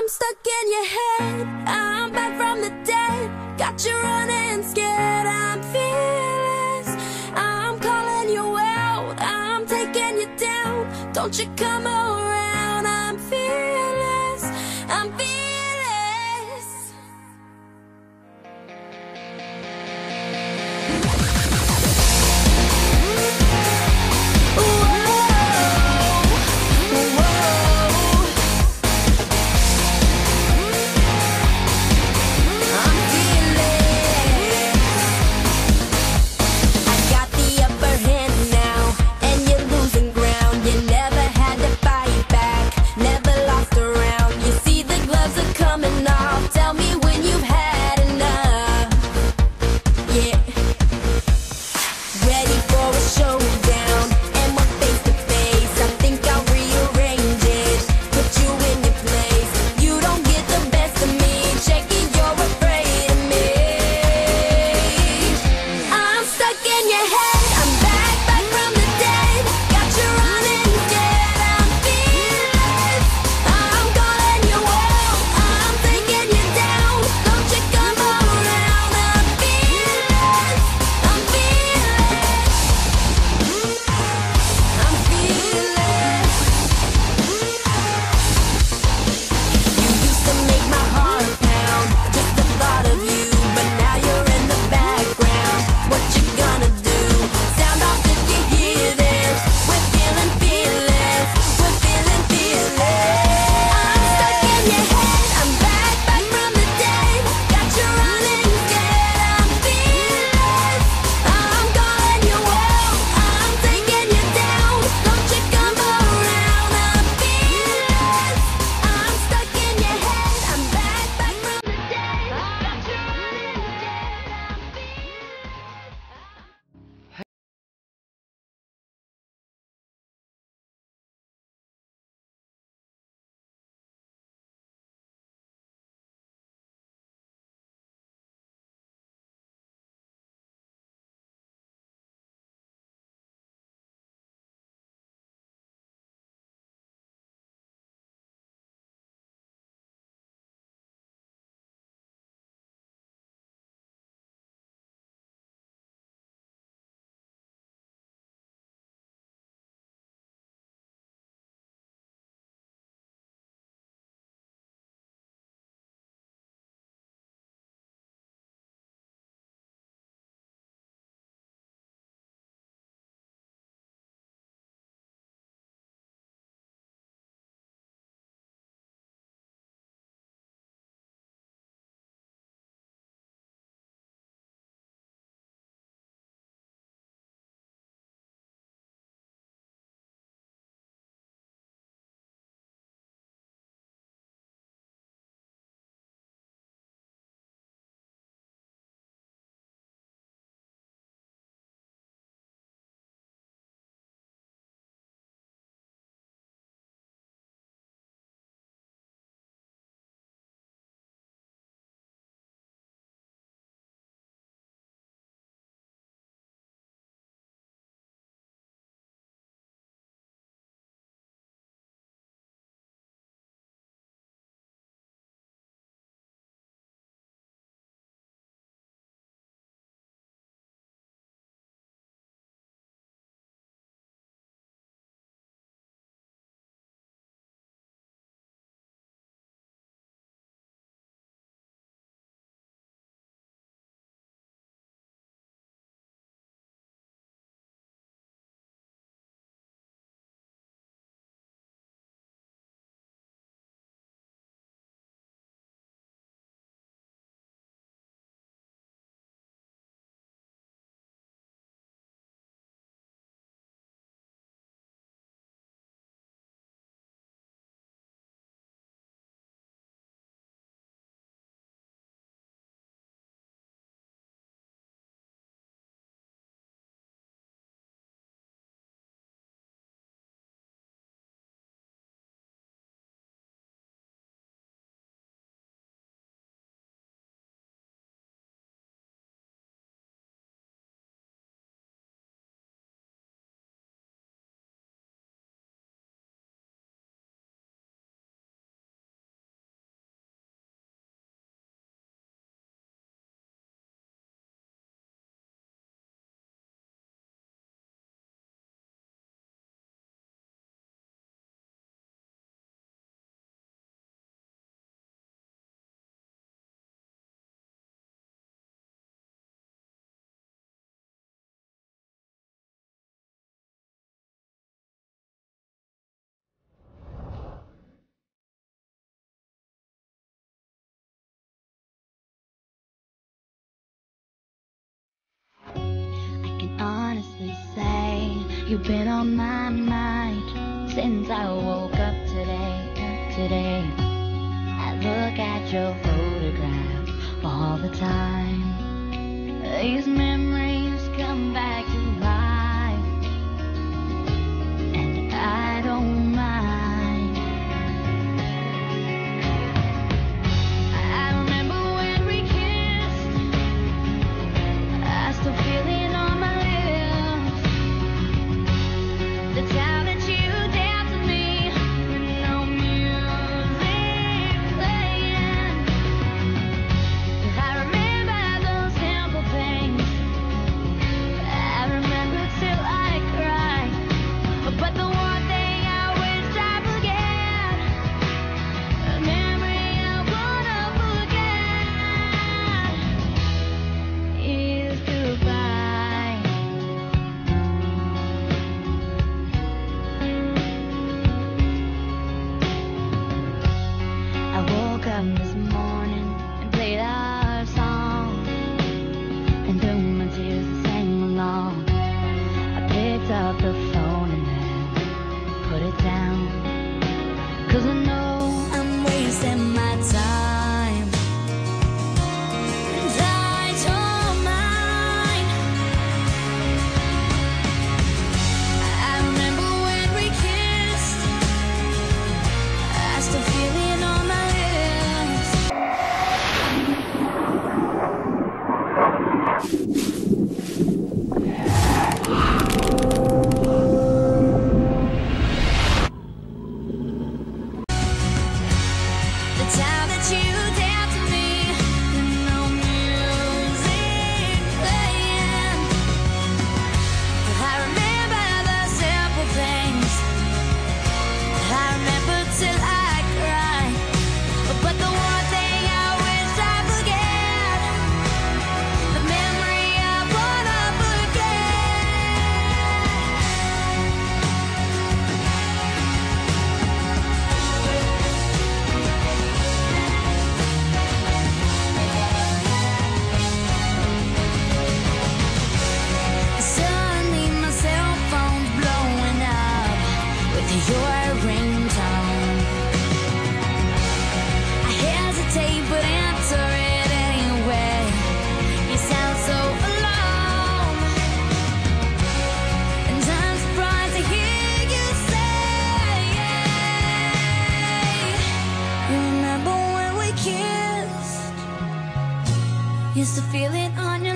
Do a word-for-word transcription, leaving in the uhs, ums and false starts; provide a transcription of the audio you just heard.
stuck in your head, I'm back from the dead. Got you running scared, I'm fearless. I'm calling you out, I'm taking you down. Don't you come around, I'm fearless, I'm fearless. Fight You've been on my mind since I woke up today, today. I look at your photograph all the time. These memories come back to life, and I don't mind. I remember when we kissed, I still feel it on my lips. The time that you danced with me, with no music playing. I remember those simple things. I remember till I cried. But the one thing I wish I forget, a memory I wanna forget, is goodbye. I woke up this morning and played our song, and through my tears I sang along. I picked up the phone and then put it down, 'cause I know I'm wasting my time. And I don't mind. I remember when we kissed, I still feel it on my lips. The time that you danced with me, with no music playing. I remember the simple things. I remember till I cried. But the one thing I wish I forget, the memory I wanna forget. Suddenly my cell phone's blowing up with your ringtone. I hesitate but answer it anyway. You sound so alone, and I'm surprised to hear you say, you remember when we kissed? Used to feel it on your